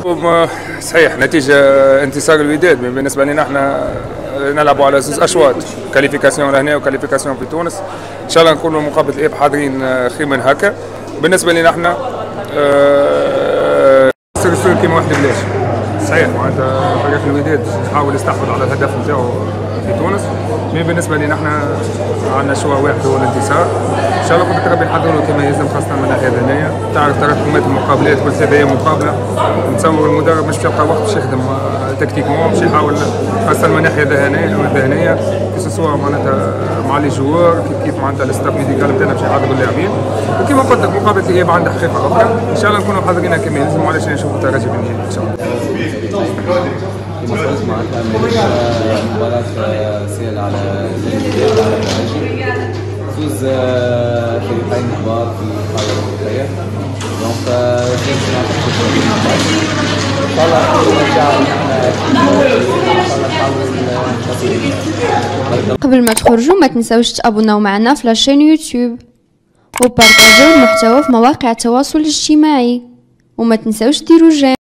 صحيح نتيجة انتصار الوداد. بالنسبة لنا احنا نلعبوا على زوج أشواط، كاليفيكاسيون لهنا وكاليفيكاسيون في تونس. إن شاء الله نكونوا مقابل الإياب حاضرين خير من هكا. بالنسبة لنا احنا سر كيما واحد بلاش. صحيح معناتها فريق الوداد يحاول يستحوذ على الهدف نتاعو في تونس، مي بالنسبه لنا احنا عندنا شويه واحد هو الانتصار. ان شاء الله قدرة ربي نحضروا كما يلزم، خاصه من الناحيه الذهنيه. تعرف تراكمات المقابلات كل 3 ايام مقابله، نتصور المدرب مش يلقى وقت باش يخدم تكتيكمون، باش يحاول خاصه من الناحيه الذهنيه كيسوا معناتها مع لي جوار كيف معناتها الستاف ميديكال نتاعنا باش يحضروا اللاعبين. وكما قلت لك مقابله الاياب عندها حقيقه اخرى، ان شاء الله نكونوا حاضرين كما يلزم وعلاش نشوفوا الترجي بالنهايه ان شاء الله. كما قلت معناتها ماهيش مباراة سهلة على الوداد على الترجي. زوز فريقين كبار في القارة الأوروبية، دونك كاين إن شاء الله نرجعوا إن شاء الله نحاولوا. قبل ما تخرجوا ما تنساوش تابوناو معنا في لاشين يوتيوب وبارطاجيو المحتوى في مواقع التواصل الاجتماعي، وما تنساوش ديروا جيم.